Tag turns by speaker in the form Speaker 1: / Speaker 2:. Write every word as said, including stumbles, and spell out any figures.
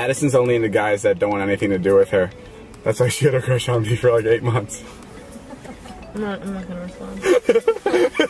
Speaker 1: Madison's only into guys that don't want anything to do with her. That's why she had a crush on me for like eight months.
Speaker 2: I'm not, I'm not gonna respond.